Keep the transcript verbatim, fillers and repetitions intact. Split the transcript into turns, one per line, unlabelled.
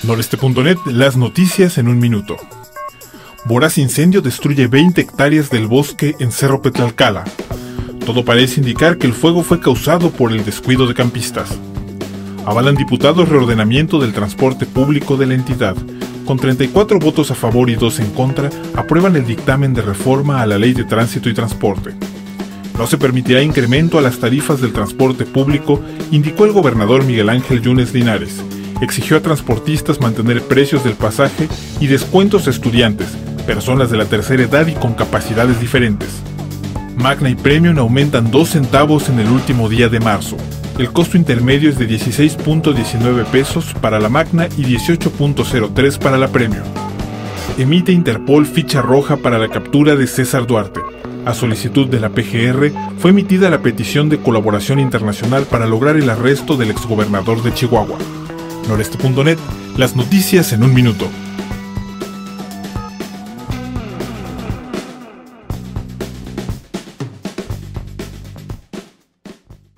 Noreste punto net, las noticias en un minuto. Voraz incendio destruye veinte hectáreas del bosque en Cerro Petlalcala. Todo parece indicar que el fuego fue causado por el descuido de campistas. Avalan diputados reordenamiento del transporte público de la entidad. Con treinta y cuatro votos a favor y dos en contra, aprueban el dictamen de reforma a la Ley de Tránsito y Transporte. No se permitirá incremento a las tarifas del transporte público, indicó el gobernador Miguel Ángel Yunes Linares. Exigió a transportistas mantener precios del pasaje y descuentos a estudiantes, personas de la tercera edad y con capacidades diferentes. Magna y Premium aumentan dos centavos en el último día de marzo. El costo intermedio es de dieciséis punto diecinueve pesos para la Magna y dieciocho punto cero tres para la Premium. Emite Interpol ficha roja para la captura de César Duarte. A solicitud de la P G R, fue emitida la petición de colaboración internacional para lograr el arresto del exgobernador de Chihuahua. Noreste punto net, las noticias en un minuto.